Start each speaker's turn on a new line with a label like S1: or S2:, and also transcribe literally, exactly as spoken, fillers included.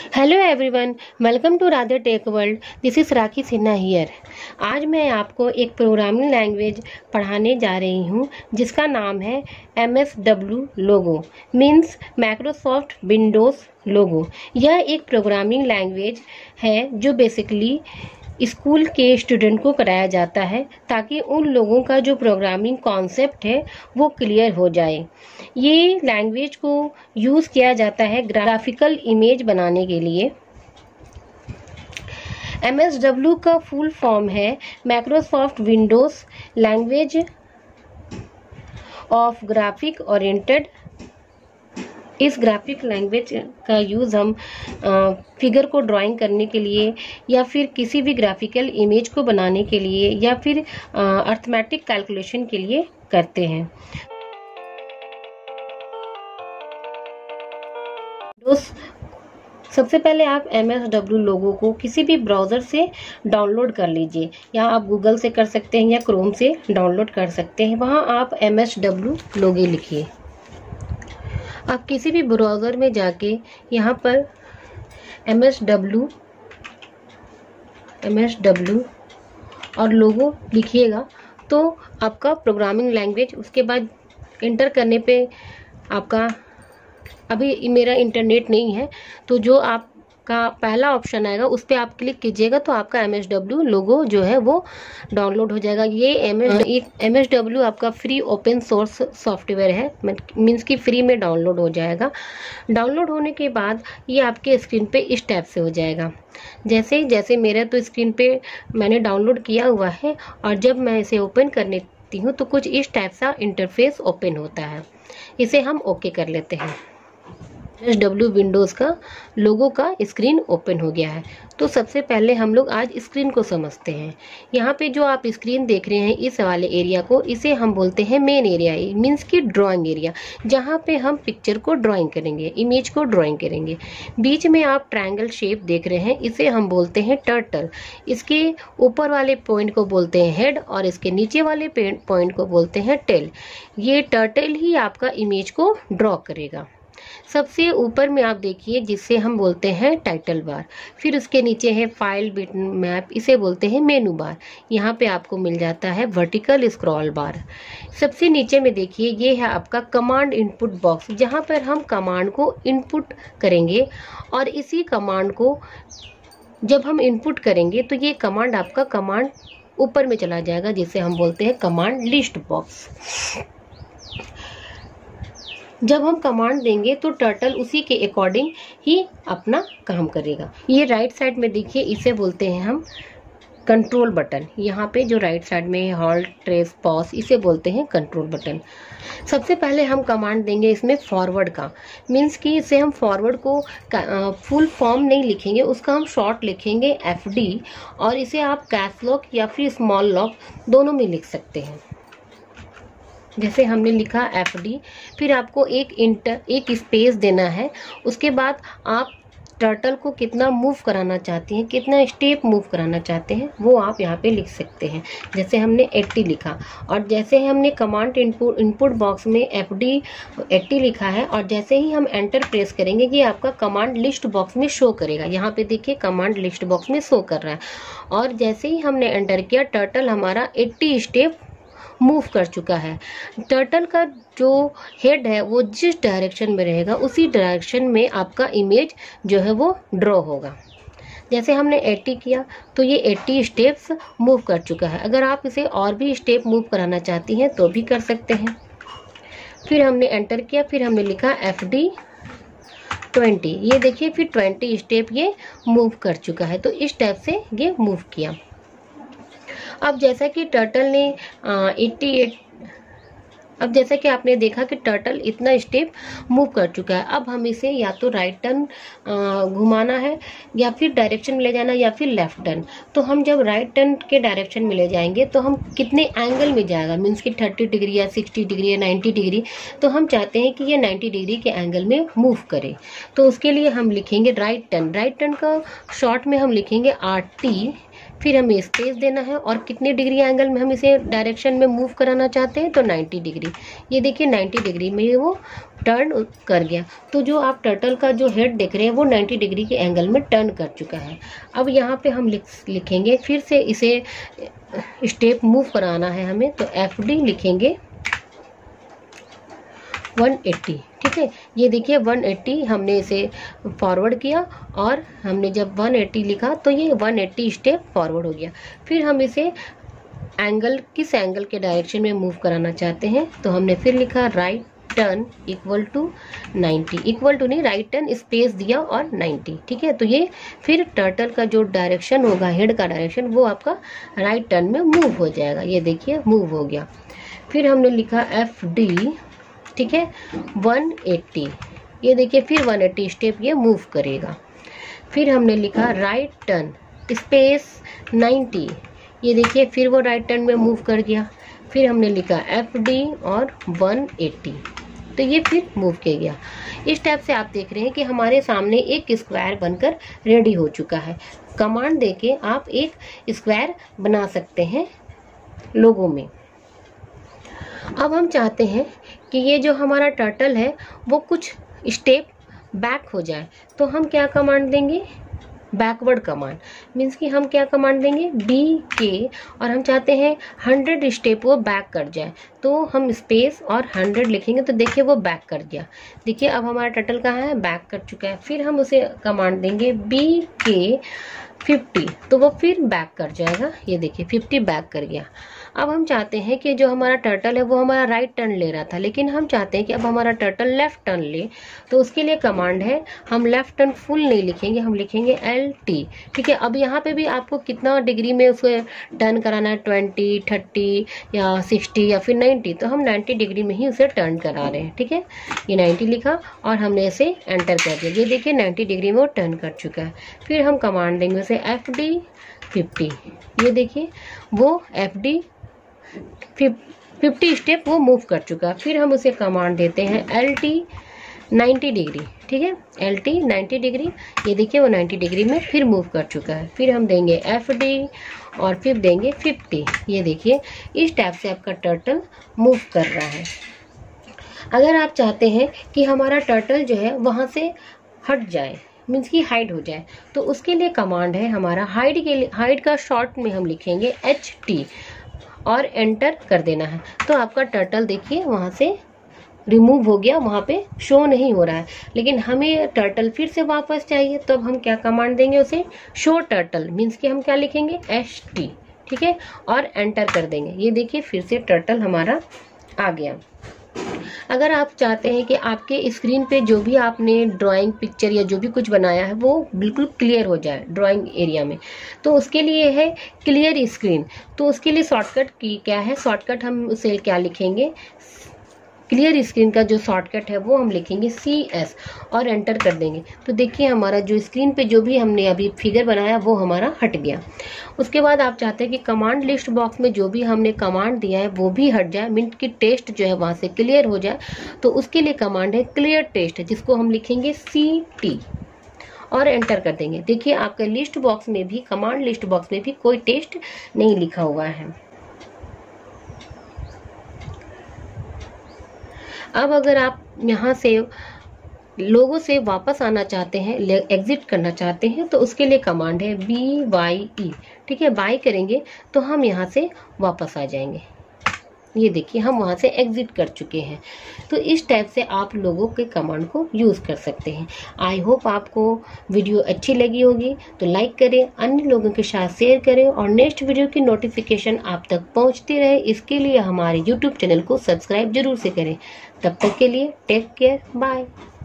S1: Hello everyone, welcome to Radhe tech world. This is Rakhi Sinha here. आज मैं आपको एक प्रोग्रामिंग लैंग्वेज पढ़ाने जा रही हूँ जिसका नाम है M S W logo, means Microsoft Windows logo. यह एक प्रोग्रामिंग लैंग्वेज है जो बेसिकली स्कूल के स्टूडेंट को कराया जाता है ताकि उन लोगों का जो प्रोग्रामिंग कॉन्सेप्ट है वो क्लियर हो जाए। ये लैंग्वेज को यूज़ किया जाता है ग्राफिकल इमेज बनाने के लिए। एम एस डब्ल्यू का फुल फॉर्म है Microsoft Windows language of graphic oriented. इस ग्राफिक लैंग्वेज का यूज़ हम फिगर को ड्राइंग करने के लिए या फिर किसी भी ग्राफिकल इमेज को बनाने के लिए या फिर अर्थमेटिक कैलकुलेशन के लिए करते हैं। दोस्त सबसे पहले आप एम एस डब्ल्यू लोगो को किसी भी ब्राउज़र से डाउनलोड कर लीजिए, या आप गूगल से कर सकते हैं या क्रोम से डाउनलोड कर सकते हैं। वहाँ आप एम एस डब्ल्यू लोगो लिखिए। आप किसी भी ब्राउज़र में जाके यहाँ पर M S W M S W और लोगो लिखिएगा तो आपका प्रोग्रामिंग लैंग्वेज, उसके बाद इंटर करने पे आपका, अभी मेरा इंटरनेट नहीं है तो जो आपका पहला ऑप्शन आएगा उस पर आप क्लिक कीजिएगा तो आपका एम एस डब्ल्यू लोगो जो है वो डाउनलोड हो जाएगा। ये M S M S W आपका फ्री ओपन सोर्स सॉफ्टवेयर है, मीन्स कि फ्री में डाउनलोड हो जाएगा। डाउनलोड होने के बाद ये आपके स्क्रीन पे इस टाइप से हो जाएगा। जैसे जैसे मेरा तो स्क्रीन पे मैंने डाउनलोड किया हुआ है और जब मैं इसे ओपन करने हूँ तो कुछ इस टाइप सा इंटरफेस ओपन होता है। इसे हम ओके कर लेते हैं। एम एस डब्ल्यू विंडोज़ का लोगो का स्क्रीन ओपन हो गया है। तो सबसे पहले हम लोग आज स्क्रीन को समझते हैं। यहाँ पे जो आप स्क्रीन देख रहे हैं इस वाले एरिया को, इसे हम बोलते हैं मेन एरिया, मीन्स कि ड्राइंग एरिया, जहाँ पे हम पिक्चर को ड्राइंग करेंगे, इमेज को ड्राइंग करेंगे। बीच में आप ट्रायंगल शेप देख रहे हैं, इसे हम बोलते हैं टर्टल। इसके ऊपर वाले पॉइंट को बोलते हैं हेड और इसके नीचे वाले पॉइंट को बोलते हैं टेल। ये टर्टल ही आपका इमेज को ड्रॉ करेगा। सबसे ऊपर में आप देखिए जिसे हम बोलते हैं टाइटल बार, फिर उसके नीचे है फाइल बिट मैप, इसे बोलते हैं मेनू बार। यहाँ पे आपको मिल जाता है वर्टिकल स्क्रॉल बार। सबसे नीचे में देखिए ये है आपका कमांड इनपुट बॉक्स, जहाँ पर हम कमांड को इनपुट करेंगे और इसी कमांड को जब हम इनपुट करेंगे तो ये कमांड आपका कमांड ऊपर में चला जाएगा, जिसे हम बोलते हैं कमांड लिस्ट बॉक्स। जब हम कमांड देंगे तो टर्टल उसी के अकॉर्डिंग ही अपना काम करेगा। ये राइट साइड में देखिए, इसे बोलते हैं हम कंट्रोल बटन। यहाँ पे जो राइट साइड में हॉल्ट, ट्रेस, पॉज, इसे बोलते हैं कंट्रोल बटन। सबसे पहले हम कमांड देंगे इसमें फॉरवर्ड का, मीन्स कि इसे हम फॉरवर्ड को फुल फॉर्म नहीं लिखेंगे, उसका हम शॉर्ट लिखेंगे एफ डी, और इसे आप कैप्स लॉक या फिर स्मॉल लॉक दोनों में लिख सकते हैं। जैसे हमने लिखा एफ डी, फिर आपको एक इंटर एक स्पेस देना है। उसके बाद आप टर्टल को कितना मूव कराना चाहते हैं, कितना स्टेप मूव कराना चाहते हैं, वो आप यहाँ पे लिख सकते हैं। जैसे हमने अस्सी लिखा, और जैसे हमने कमांड इनपुट इनपुट बॉक्स में एफ डी अस्सी लिखा है, और जैसे ही हम एंटर प्रेस करेंगे कि आपका कमांड लिस्ट बॉक्स में शो करेगा। यहाँ पे देखिए कमांड लिस्ट बॉक्स में शो कर रहा है, और जैसे ही हमने एंटर किया टर्टल हमारा अस्सी स्टेप मूव कर चुका है। टर्टल का जो हेड है वो जिस डायरेक्शन में रहेगा उसी डायरेक्शन में आपका इमेज जो है वो ड्रॉ होगा। जैसे हमने अस्सी किया तो ये अस्सी स्टेप्स मूव कर चुका है। अगर आप इसे और भी स्टेप मूव कराना चाहती हैं तो भी कर सकते हैं। फिर हमने एंटर किया, फिर हमने लिखा एफ डी ट्वेंटी, ये देखिए फिर ट्वेंटी स्टेप ये मूव कर चुका है। तो इस टाइप से ये मूव किया। अब जैसा कि टर्टल ने अट्ठासी अब जैसा कि आपने देखा कि टर्टल इतना स्टेप मूव कर चुका है। अब हम इसे या तो राइट टर्न घुमाना है, या फिर डायरेक्शन में ले जाना, या फिर लेफ्ट टर्न। तो हम जब राइट टर्न के डायरेक्शन में ले जाएंगे तो हम कितने एंगल में जाएगा, मीन्स कि तीस डिग्री या साठ डिग्री या नब्बे डिग्री, तो हम चाहते हैं कि ये नब्बे डिग्री के एंगल में मूव करे। तो उसके लिए हम लिखेंगे राइट टर्न। राइट टर्न का शॉर्ट में हम लिखेंगे आर टी, फिर हमें स्पेस देना है और कितने डिग्री एंगल में हम इसे डायरेक्शन में मूव कराना चाहते हैं तो नाइन्टी डिग्री। ये देखिए नाइन्टी डिग्री में वो टर्न कर गया। तो जो आप टर्टल का जो हेड देख रहे हैं वो नाइन्टी डिग्री के एंगल में टर्न कर चुका है। अब यहाँ पे हम लिख लिखेंगे फिर से इसे स्टेप मूव कराना है हमें, तो एफ डी लिखेंगे वन एट्टी। ठीक है, ये देखिए वन एट्टी हमने इसे फॉरवर्ड किया और हमने जब वन एट्टी लिखा तो ये वन एट्टी स्टेप फॉरवर्ड हो गया। फिर हम इसे एंगल किस एंगल के डायरेक्शन में मूव कराना चाहते हैं, तो हमने फिर लिखा right turn equal to ninety, equal to नहीं राइट टर्न स्पेस दिया और नाइन्टी। ठीक है, तो ये फिर टर्टल का जो डायरेक्शन होगा हेड का डायरेक्शन वो आपका राइट टर्न में मूव हो जाएगा। ये देखिए मूव हो गया। फिर हमने लिखा एफ डी, ठीक है, वन एट्टी। ये देखिए फिर वन एट्टी स्टेप ये मूव करेगा। फिर हमने लिखा राइट टर्न स्पेस नाइन्टी। ये देखिए फिर वो राइट टर्न में मूव कर गया। फिर हमने लिखा एफ डी और वन एट्टी, तो ये फिर मूव किया गया। इस टाइप से आप देख रहे हैं कि हमारे सामने एक स्क्वायर बनकर रेडी हो चुका है। कमांड देके आप एक स्क्वायर बना सकते हैं लोगों में। अब हम चाहते हैं कि ये जो हमारा टर्टल है वो कुछ स्टेप बैक हो जाए, तो हम क्या कमांड देंगे, बैकवर्ड कमांड। मीन्स कि हम क्या कमांड देंगे, बी के, और हम चाहते हैं हंड्रेड स्टेप वो बैक कर जाए, तो हम स्पेस और हंड्रेड लिखेंगे। तो देखिए वो बैक कर गया। देखिए अब हमारा टर्टल कहाँ है, बैक कर चुका है। फिर हम उसे कमांड देंगे बी के फिफ्टी, तो वो फिर बैक कर जाएगा। ये देखिए फिफ्टी बैक कर गया। अब हम चाहते हैं कि जो हमारा टर्टल है वो हमारा राइट टर्न ले रहा था, लेकिन हम चाहते हैं कि अब हमारा टर्टल लेफ्ट टर्न ले, तो उसके लिए कमांड है, हम लेफ्ट टर्न फुल नहीं लिखेंगे, हम लिखेंगे एल टी। ठीक है, अब यहाँ पे भी आपको कितना डिग्री में उसको टर्न कराना है, ट्वेंटी, थर्टी या सिक्सटी या फिर नाइन्टी, तो हम नाइन्टी डिग्री में ही उसे टर्न करा रहे हैं। ठीक है, ये नाइन्टी लिखा और हमने इसे एंटर कर दिया। ये देखिए नाइन्टी डिग्री में वो टर्न कर चुका है। फिर हम कमांड देंगे उसे एफ डी फिफ्टी। ये देखिए वो एफ डी फिफ्टी स्टेप वो मूव कर चुका है। फिर हम उसे कमांड देते हैं एल टी नाइन्टी डिग्री। ठीक है, एल टी नाइन्टी डिग्री। ये देखिए वो नाइन्टी डिग्री में फिर मूव कर चुका है। फिर हम देंगे एफ डी और फिर देंगे फिफ्टी। ये देखिए इस टाइप से आपका टर्टल मूव कर रहा है। अगर आप चाहते हैं कि हमारा टर्टल जो है वहाँ से हट जाए, मीन्स की हाइड हो जाए, तो उसके लिए कमांड है हमारा हाइड के लिए, हाइड का शॉर्ट में हम लिखेंगे एच टी और एंटर कर देना है। तो आपका टर्टल देखिए वहाँ से रिमूव हो गया, वहाँ पे शो नहीं हो रहा है। लेकिन हमें टर्टल फिर से वापस चाहिए, तो अब हम क्या कमांड देंगे उसे, शो टर्टल। मीन्स कि हम क्या लिखेंगे, एच टी। ठीक है, और एंटर कर देंगे। ये देखिए फिर से टर्टल हमारा आ गया। अगर आप चाहते हैं कि आपके स्क्रीन पे जो भी आपने ड्राइंग पिक्चर या जो भी कुछ बनाया है वो बिल्कुल क्लियर हो जाए ड्राइंग एरिया में, तो उसके लिए है क्लियर स्क्रीन। तो उसके लिए शॉर्टकट की क्या है, शॉर्टकट हम उसे क्या लिखेंगे, क्लियर स्क्रीन का जो शॉर्टकट है वो हम लिखेंगे सी एस और एंटर कर देंगे। तो देखिए हमारा जो स्क्रीन पे जो भी हमने अभी फिगर बनाया वो हमारा हट गया। उसके बाद आप चाहते हैं कि कमांड लिस्ट बॉक्स में जो भी हमने कमांड दिया है वो भी हट जाए, मीन की टेस्ट जो है वहाँ से क्लियर हो जाए, तो उसके लिए कमांड है क्लियर टेस्ट, जिसको हम लिखेंगे सी टी और एंटर कर देंगे। देखिए आपके लिस्ट बॉक्स में भी, कमांड लिस्ट बॉक्स में भी कोई टेस्ट नहीं लिखा हुआ है। अब अगर आप यहाँ से लोगों से वापस आना चाहते हैं, एग्जिट करना चाहते हैं, तो उसके लिए कमांड है बी वाई ई। ठीक है, बाई करेंगे तो हम यहाँ से वापस आ जाएंगे। ये देखिए हम वहाँ से एग्जिट कर चुके हैं। तो इस टाइप से आप लोगों के कमांड को यूज़ कर सकते हैं। आई होप आपको वीडियो अच्छी लगी होगी, तो लाइक करें, अन्य लोगों के साथ शेयर करें और नेक्स्ट वीडियो की नोटिफिकेशन आप तक पहुँचती रहे, इसके लिए हमारे यूट्यूब चैनल को सब्सक्राइब जरूर से करें। तब तक के लिए टेक केयर, बाय।